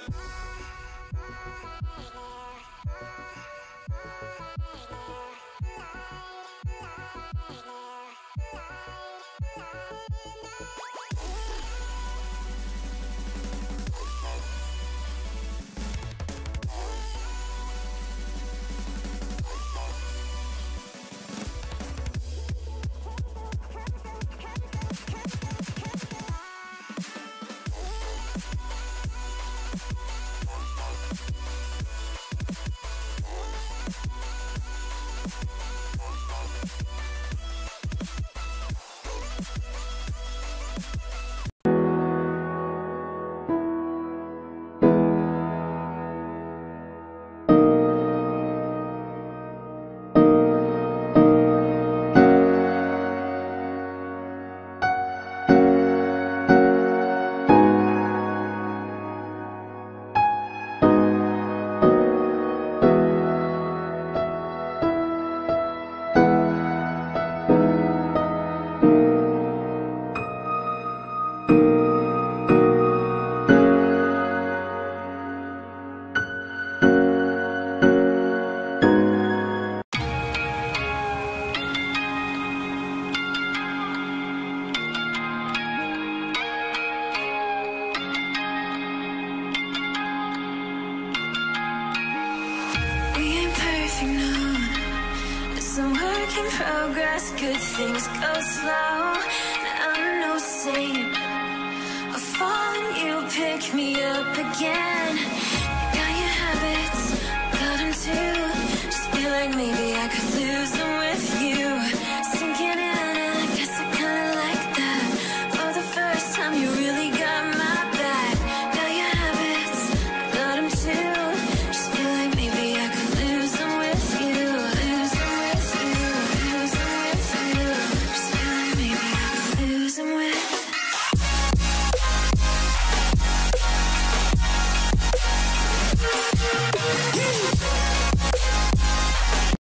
In progress, good things go slow. I'm no saint. I fall and you pick me up again. You got your habits, got them too. Just feel like maybe I could lose